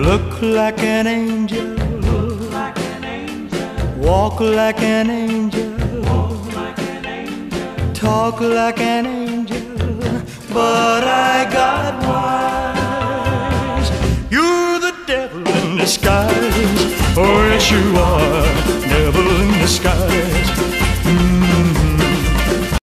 Look like an angel, walk like an angel, talk like an angel, but I got wise. You're the devil in disguise, oh yes you are, devil in disguise.